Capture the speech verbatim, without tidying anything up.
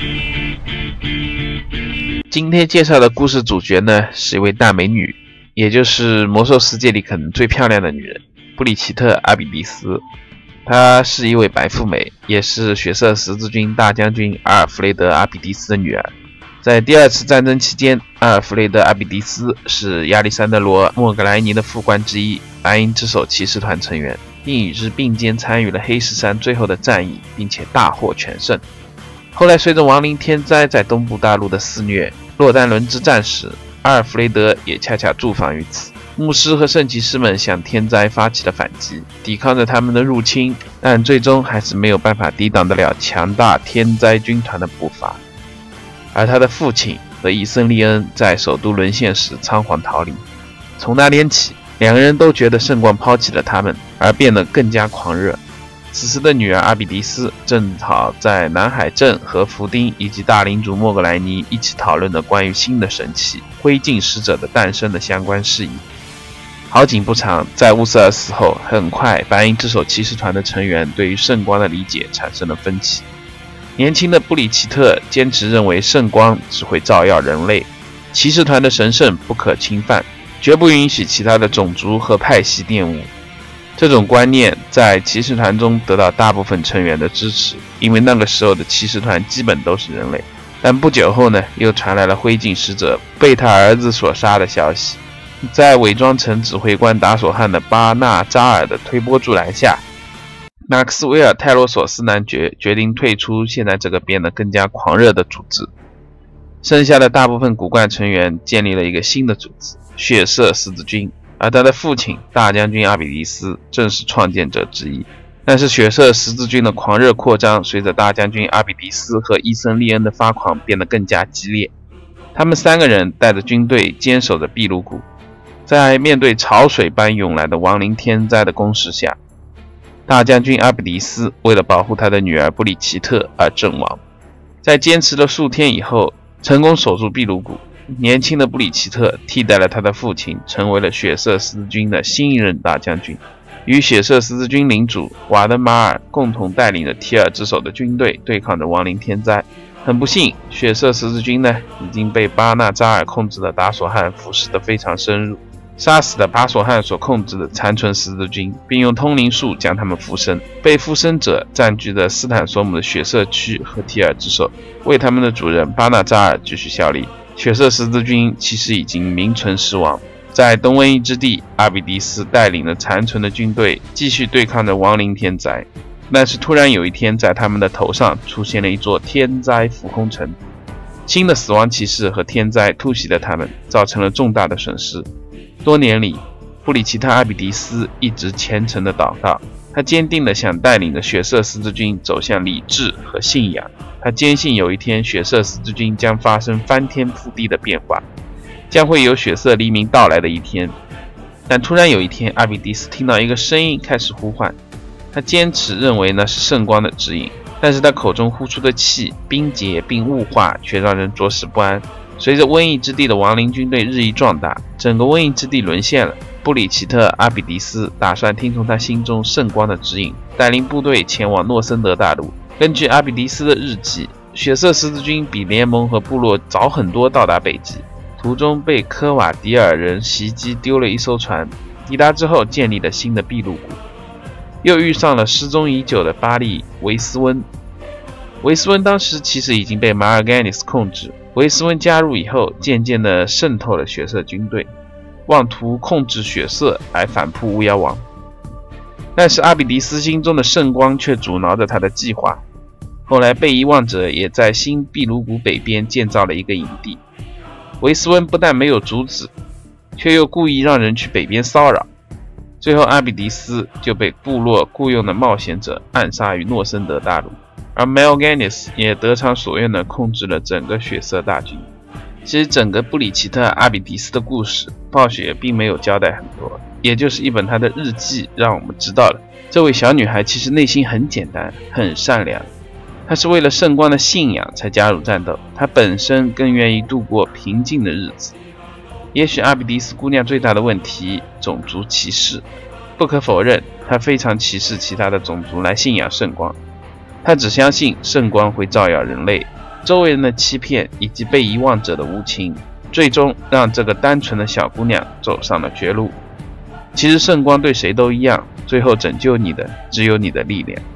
今天介绍的故事主角呢，是一位大美女，也就是魔兽世界里可能最漂亮的女人——布里奇特·阿比迪斯。她是一位白富美，也是血色十字军大将军阿尔弗雷德·阿比迪斯的女儿。在第二次战争期间，阿尔弗雷德·阿比迪斯是亚历山德罗·莫格莱尼的副官之一，白银之手骑士团成员，并与之并肩参与了黑石山最后的战役，并且大获全胜。后来随着亡灵天灾在东部大陆的肆虐，洛丹伦之战时，阿尔弗雷德也恰恰驻防于此。牧师和圣骑士们向天灾发起了反击，抵抗着他们的入侵，但最终还是没有办法抵挡得了强大天灾军团的步伐。而他的父亲和伊森利恩在首都沦陷时仓皇逃离。从那天起，两个人都觉得圣光抛弃了他们，而变得更加狂热。此时的女儿阿比迪斯正好在南海镇和福丁以及大领主莫格莱尼一起讨论的关于新的神器灰烬使者的诞生的相关事宜。好景不长，在乌瑟尔死后，很快白银之手骑士团的成员对于圣光的理解产生了分歧。年轻的布里奇特坚持认为圣光只会照耀人类，骑士团的神圣不可侵犯，绝不允许其他的种族和派系玷污。这种观念在骑士团中得到大部分成员的支持，因为那个时候的骑士团基本都是人类。但不久后呢，又传来了灰烬使者被他儿子所杀的消息。在伪装成指挥官达索汉的巴纳扎尔的推波助澜下，马克斯维尔泰罗索斯男爵决定退出现在这个变得更加狂热的组织。剩下的大部分骨干成员建立了一个新的组织——血色十字军。而他的父亲大将军阿比迪斯正是创建者之一。但是血色十字军的狂热扩张随着大将军阿比迪斯和伊森利恩的发狂变得更加激烈。他们三个人带着军队坚守着秘鲁谷，在面对潮水般涌来的亡灵天灾的攻势下，大将军阿比迪斯为了保护他的女儿布里奇特而阵亡。在坚持了数天以后，成功守住秘鲁谷。年轻的布里奇特替代了他的父亲，成为了血色十字军的新一任大将军，与血色十字军领主瓦德马尔共同带领着提尔之手的军队对抗着亡灵天灾。很不幸，血色十字军呢已经被巴纳扎尔控制的达索汉腐蚀得非常深入，杀死了达索汉所控制的残存十字军，并用通灵术将他们附身。被附身者占据着斯坦索姆的血色区和提尔之手，为他们的主人巴纳扎尔继续效力。血色十字军其实已经名存实亡。在东瘟疫之地，阿比迪斯带领了残存的军队继续对抗着亡灵天灾。但是突然有一天，在他们的头上出现了一座天灾浮空城，新的死亡骑士和天灾突袭了他们，造成了重大的损失。多年里，布里奇特阿比迪斯一直虔诚的祷告，他坚定地想带领着血色十字军走向理智和信仰。他坚信有一天血色十字军将发生翻天覆地的变化，将会有血色黎明到来的一天。但突然有一天，阿比迪斯听到一个声音开始呼唤，他坚持认为那是圣光的指引，但是他口中呼出的气冰结并雾化，却让人着实不安。随着瘟疫之地的亡灵军队日益壮大，整个瘟疫之地沦陷了。布里奇特阿比迪斯打算听从他心中圣光的指引，带领部队前往诺森德大陆。根据阿比迪斯的日记，血色十字军比联盟和部落早很多到达北极，途中被科瓦迪尔人袭击，丢了一艘船。抵达之后建立了新的秘鲁谷，又遇上了失踪已久的巴利维斯温。维斯温当时其实已经被马尔盖尼斯控制，维斯温加入以后，渐渐地渗透了血色军队，妄图控制血色来反扑巫妖王。但是阿比迪斯心中的圣光却阻挠着他的计划。后来被遗忘者也在新秘鲁谷北边建造了一个营地，维斯温不但没有阻止，却又故意让人去北边骚扰。最后阿比迪斯就被部落雇佣的冒险者暗杀于诺森德大陆，而 Mal'Ganis 也得偿所愿地控制了整个血色大军。其实整个布里奇特阿比迪斯的故事，暴雪并没有交代很多，也就是一本她的日记让我们知道了这位小女孩其实内心很简单，很善良。她是为了圣光的信仰才加入战斗，她本身更愿意度过平静的日子。也许阿比迪斯姑娘最大的问题，种族歧视。不可否认，她非常歧视其他的种族来信仰圣光。她只相信圣光会照耀人类， 周围人的欺骗以及被遗忘者的无情，最终让这个单纯的小姑娘走上了绝路。其实圣光对谁都一样，最后拯救你的只有你的力量。